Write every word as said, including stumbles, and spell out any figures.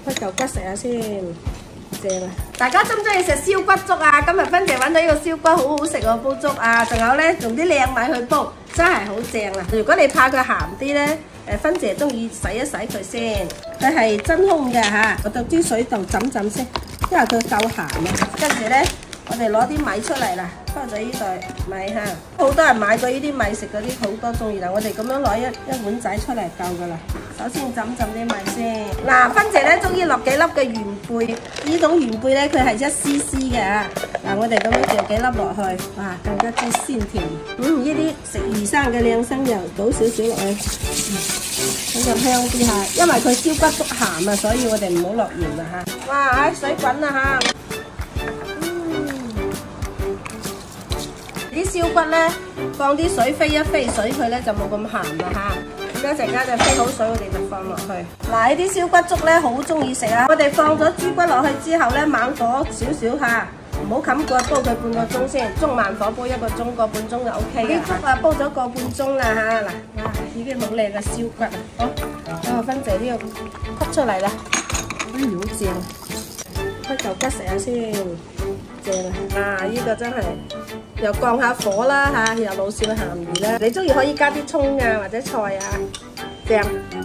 開嚿骨食下先，正啊！ 大家中唔中意食燒骨粥啊？今日芬姐揾到呢個燒骨好好食喎，煲粥啊！仲有咧，用啲靚米去煲，真係好正啊！如果你怕佢鹹啲咧，誒芬姐中意洗一洗佢先。佢係真空嘅嚇，我到啲水度浸浸先，因為佢夠鹹啊。跟住咧，我哋攞啲米出嚟啦，開咗呢袋米嚇。好多人買過呢啲米食嗰啲好多中意啦，我哋咁樣攞一一碗仔出嚟夠噶啦。首先浸浸啲米先。嗱，芬姐咧中意落幾粒嘅元貝，呢種元貝咧佢係一絲絲嘅嚇。嗱，我哋咁樣掉幾粒落去，哇，更加之鮮甜。嗯，呢啲食魚生嘅靚生油倒少少落去，咁就香啲嚇。因為佢燒骨粥鹹啊，所以我哋唔好落鹽啦嚇。哇，唉，水滾啦嚇。啲燒骨咧，放啲水飛一飛水佢咧就冇咁鹹啦嚇。咁一陣間就飛好水，我哋就放落去。嗱，呢啲燒骨粥咧好中意食啊！我哋放咗豬骨落去之後咧，猛火少少嚇，唔好冚過，煲佢半個鐘先，中慢火煲一個鐘個半鐘就 O K 嘅。啲粥啊煲咗個半鐘啦嚇，嗱，哇，已經好靚嘅燒骨啊！好，啊芬姐呢個吸出嚟啦，哎好正，開嚿骨食下先。啊！呢、這個真係又降下火啦嚇，又老少咸宜啦。你中意可以加啲葱啊或者菜啊，正。